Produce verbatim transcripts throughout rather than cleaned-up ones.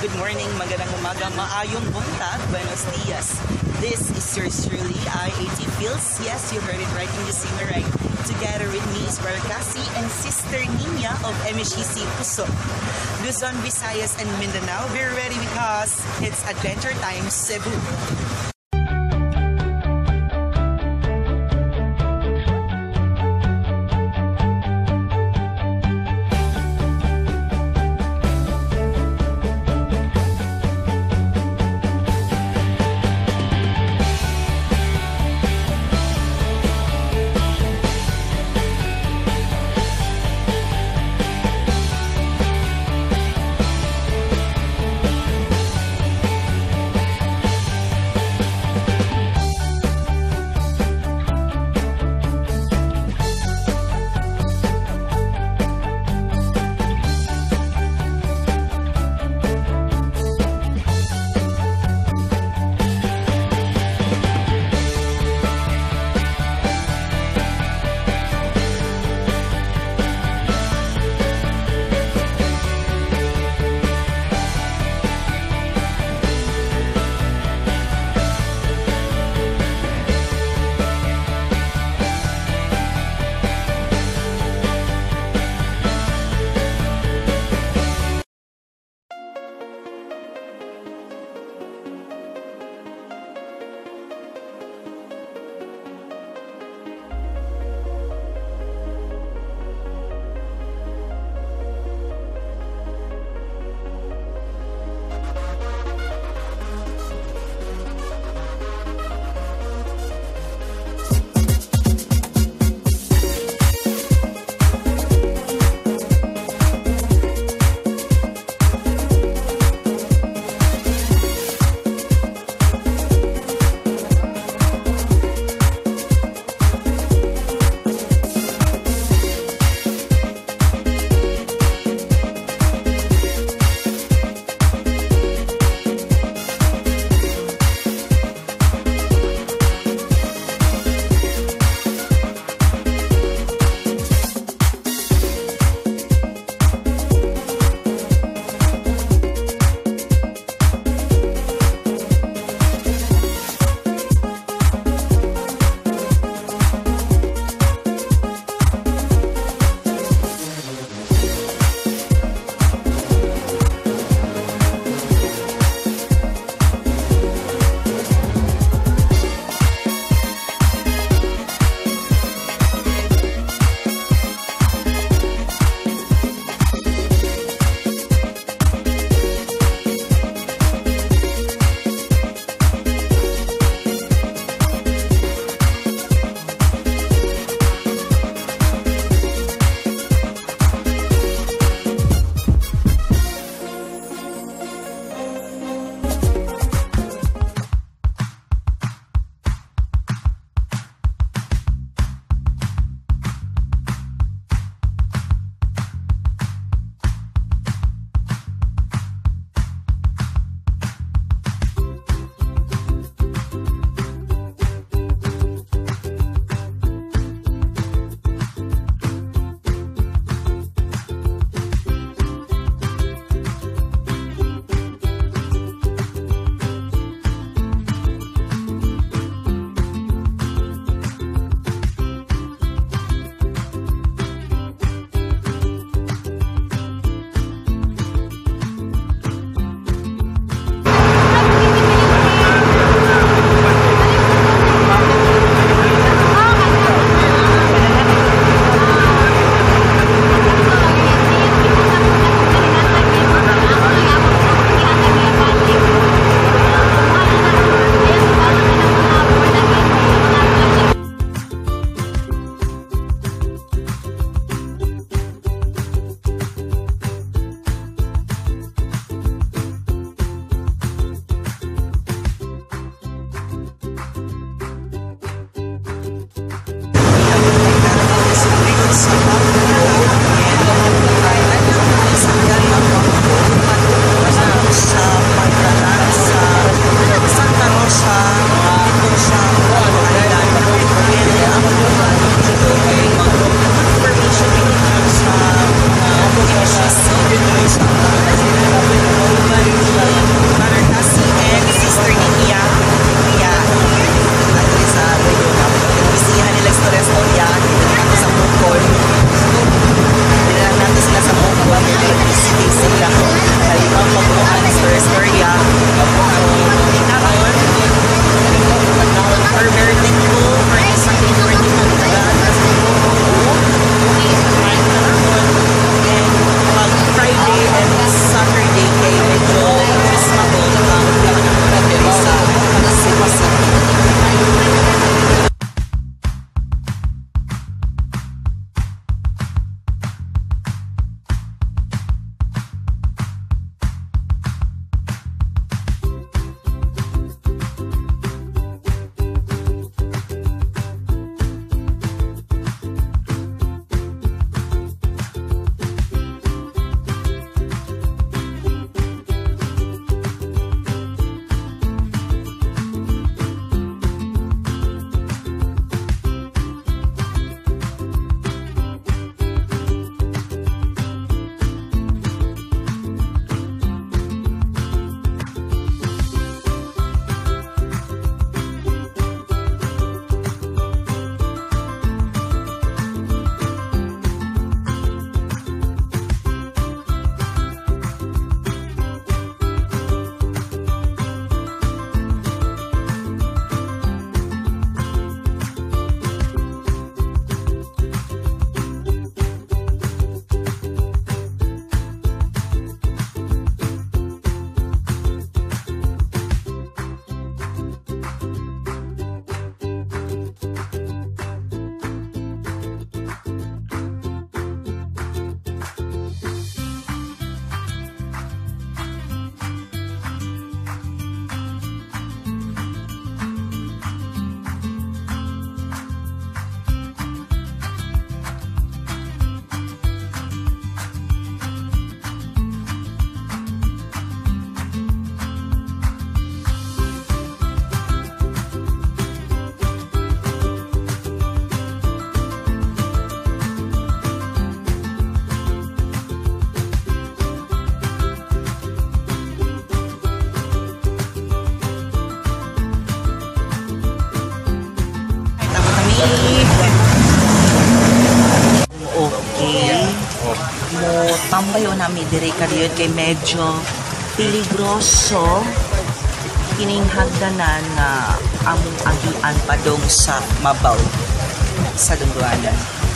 good morning, magandang umaga, maayong buntag, buenos dias. This is yours truly, I A T Feels. Yes, you heard it right in Missionary. Together with me is Brother Cassie and Sister Nina of M S G C Puso. Luzon, Visayas, and Mindanao. We're ready because it's Adventure Time Cebu. mo tambayo nami dire kariyon kay medyo peligroso kining hagdanan nga among agian padong sa mabaw sa Dunduanan.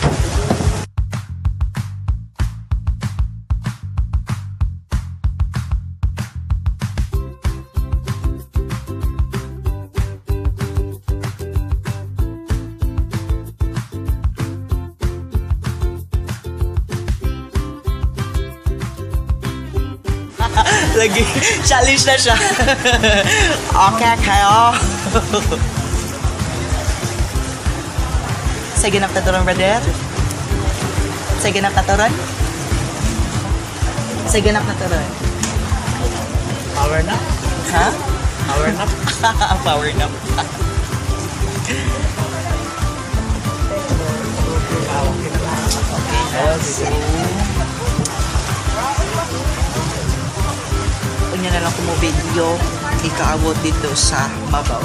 Lagi, challenge na siya. Okay, kayo. Sige na taturan, brother. Sige na taturan. Sige na taturan. Power nap? Ha? Power nap? Power nap. Okay, unya na lang kumo video ikaabot dito sa mabaw.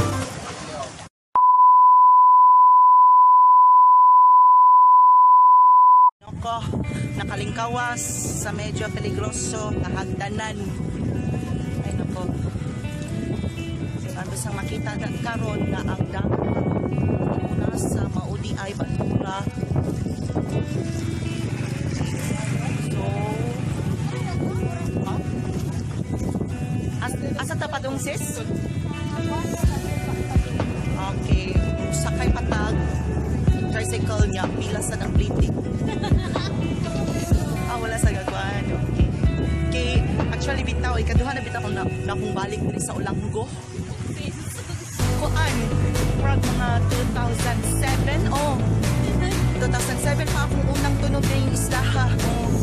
Nako, nakalingkawas sa medyo peligroso na hagdanan. Ay nako. Ano sang makita na karon na ang damo karon nasa maudi ay Bantura. Asa tapadong sis? Okay. Sakay patag. Tricycle niya. Pila sa ng bleeding. Ah, wala sa gagawin. Okay. Okay. Actually, bitaw. Ikaduha na bitaw ko na, na kung balik din sa Olango. Kuan. Prag mga two thousand seven. Oh. two thousand seven pa akong unang tunog na yung isda ha. Oh.